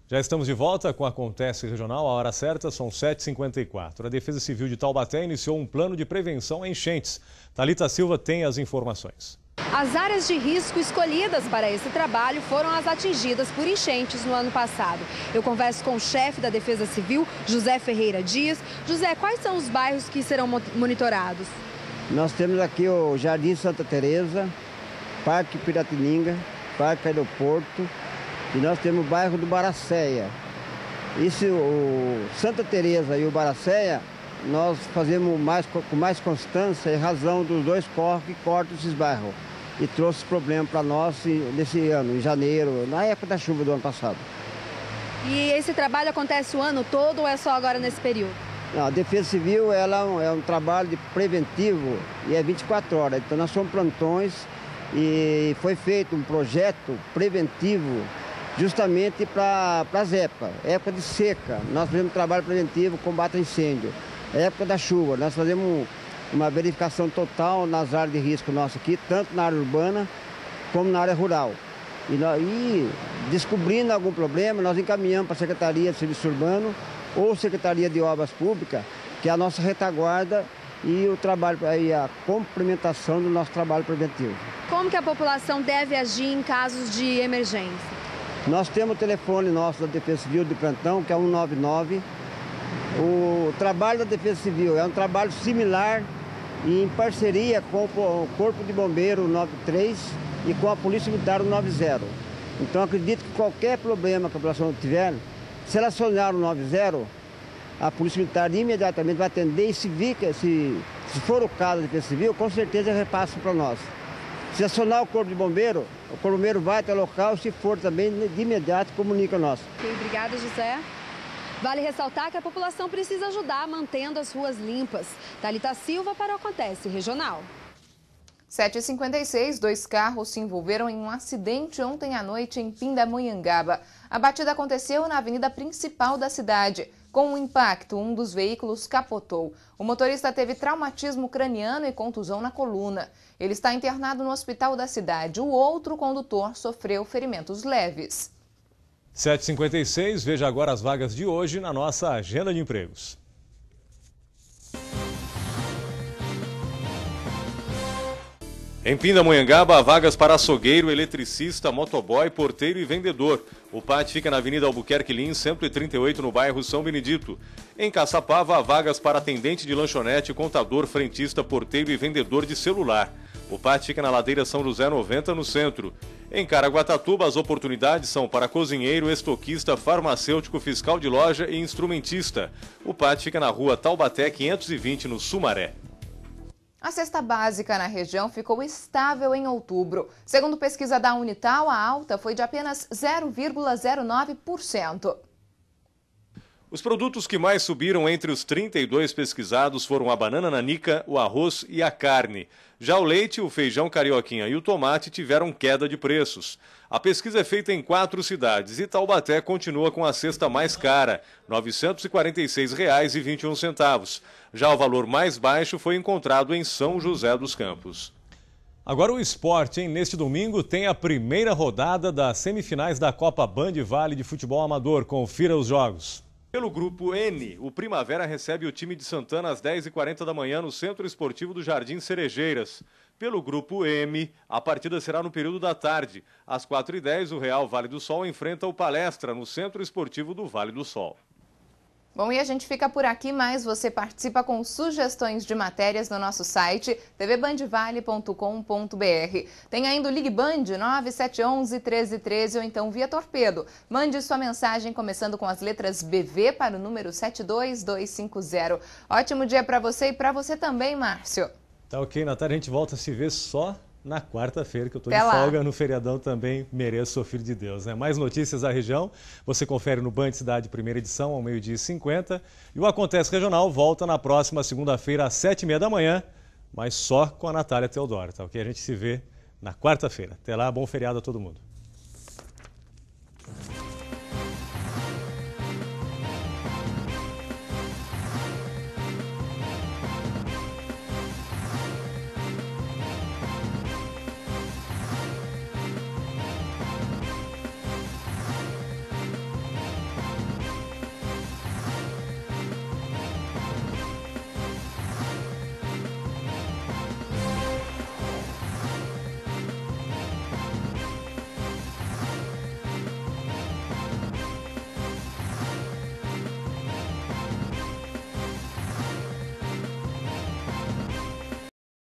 Já estamos de volta com Acontece Regional. A hora certa são 7h54. A Defesa Civil de Taubaté iniciou um plano de prevenção a enchentes. Thalita Silva tem as informações. As áreas de risco escolhidas para esse trabalho foram as atingidas por enchentes no ano passado. Eu converso com o chefe da Defesa Civil, José Ferreira Dias. José, quais são os bairros que serão monitorados? Nós temos aqui o Jardim Santa Teresa, Parque Piratininga, Parque Aeroporto, e nós temos o bairro do Baracéia. O Santa Teresa e o Baracéia, nós fazemos com mais constância em razão dos dois córregos que cortam esses bairros. E trouxe problema para nós nesse ano, em janeiro, na época da chuva do ano passado. E esse trabalho acontece o ano todo ou é só agora nesse período? Não, a Defesa Civil ela é um trabalho preventivo e é 24 horas. Então nós somos plantões e foi feito um projeto preventivo justamente para as épocas. Época de seca, nós fazemos trabalho preventivo, combate a incêndio. Época da chuva, nós fazemos uma verificação total nas áreas de risco nossas aqui, tanto na área urbana como na área rural. E descobrindo algum problema, nós encaminhamos para a Secretaria de Serviço Urbano ou Secretaria de Obras Públicas, que é a nossa retaguarda e o trabalho, aí a complementação do nosso trabalho preventivo. Como que a população deve agir em casos de emergência? Nós temos o telefone nosso da Defesa Civil de plantão, que é 199. O trabalho da Defesa Civil é um trabalho similar e em parceria com o Corpo de Bombeiro 93 e com a Polícia Militar 90. Então acredito que qualquer problema que a população tiver, se ela acionar o 90, a Polícia Militar imediatamente vai atender e se for o caso da Defesa Civil, com certeza repassa para nós. Se acionar o Corpo de Bombeiro, o Corpo de Bombeiro vai até o local, se for também, de imediato comunica a nós. Ok, obrigada, José. Vale ressaltar que a população precisa ajudar mantendo as ruas limpas. Thalita Silva para o Acontece Regional. 7h56, 2 carros se envolveram em um acidente ontem à noite em Pindamonhangaba. A batida aconteceu na avenida principal da cidade. Com o impacto, um dos veículos capotou. O motorista teve traumatismo craniano e contusão na coluna. Ele está internado no hospital da cidade. O outro condutor sofreu ferimentos leves. 7h56, veja agora as vagas de hoje na nossa agenda de empregos. Em Pindamonhangaba, há vagas para açougueiro, eletricista, motoboy, porteiro e vendedor. O PAT fica na Avenida Albuquerque Lins, 138, no bairro São Benedito. Em Caçapava, há vagas para atendente de lanchonete, contador, frentista, porteiro e vendedor de celular. O PAT fica na Ladeira São José 90, no centro. Em Caraguatatuba, as oportunidades são para cozinheiro, estoquista, farmacêutico, fiscal de loja e instrumentista. O PAT fica na Rua Taubaté 520, no Sumaré. A cesta básica na região ficou estável em outubro. Segundo pesquisa da Unital, a alta foi de apenas 0,09%. Os produtos que mais subiram entre os 32 pesquisados foram a banana nanica, o arroz e a carne. Já o leite, o feijão carioquinha e o tomate tiveram queda de preços. A pesquisa é feita em 4 cidades e Taubaté continua com a cesta mais cara, R$ 946,21. Já o valor mais baixo foi encontrado em São José dos Campos. Agora o esporte, hein? Neste domingo tem a primeira rodada das semifinais da Copa Band Vale de Futebol Amador. Confira os jogos. Pelo grupo N, o Primavera recebe o time de Santana às 10h40 da manhã no Centro Esportivo do Jardim Cerejeiras. Pelo grupo M, a partida será no período da tarde. Às 4h10, o Real Vale do Sol enfrenta o Palestra no Centro Esportivo do Vale do Sol. Bom, e a gente fica por aqui, mas você participa com sugestões de matérias no nosso site tvbandvale.com.br. Tem ainda o Ligue Band 9711-1313 ou então via Torpedo. Mande sua mensagem começando com as letras BV para o número 72250. Ótimo dia para você e para você também, Márcio. Tá ok, Natália, a gente volta a se ver só na quarta-feira, que eu estou Até de lá. folga no feriadão também, mereço, sou filho de Deus, né? Mais notícias da região, você confere no Band Cidade, primeira edição, ao 12h50. E o Acontece Regional volta na próxima segunda-feira, às 7h30 da manhã, mas só com a Natália Teodoro, tá ok? A gente se vê na quarta-feira. Até lá, bom feriado a todo mundo.